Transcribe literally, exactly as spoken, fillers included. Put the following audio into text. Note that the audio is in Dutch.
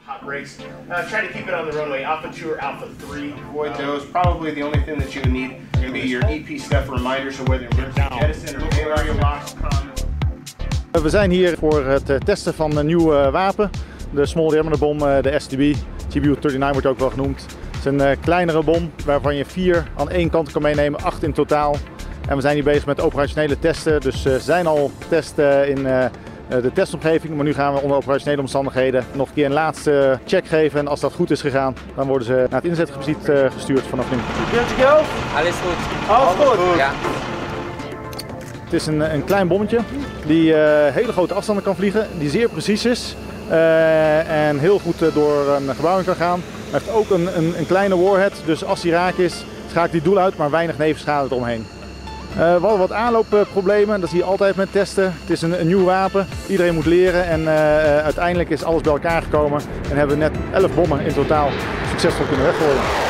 hot brakes. Uh, try to keep it on the runway. Alpha two or Alpha three. Avoid those. Probably the only thing that you would need would be your E P step reminder, so whether emergency jettison or tail area locks come. We zijn hier voor het testen van een nieuw wapen. De Small Diameter Bomb, de S D B. G B U negenendertig wordt ook wel genoemd. Het is een kleinere bom waarvan je vier aan één kant kan meenemen, acht in totaal. En we zijn hier bezig met operationele testen. Dus ze zijn al getest in de testomgeving, maar nu gaan we onder operationele omstandigheden nog een keer een laatste check geven. En als dat goed is gegaan, dan worden ze naar het inzetgebied gestuurd vanaf nu. Good to go? Alles goed. Alles goed? Ja. Het is een, een klein bommetje die uh, hele grote afstanden kan vliegen, die zeer precies is uh, en heel goed uh, door een gebouw kan gaan. Hij heeft ook een, een, een kleine warhead, dus als hij raak is, schakelt hij doel uit, maar weinig nevenschade eromheen. Uh, we hadden wat aanloopproblemen, dat zie je altijd met testen. Het is een, een nieuw wapen, iedereen moet leren en uh, uiteindelijk is alles bij elkaar gekomen en hebben we net elf bommen in totaal succesvol kunnen weggooien.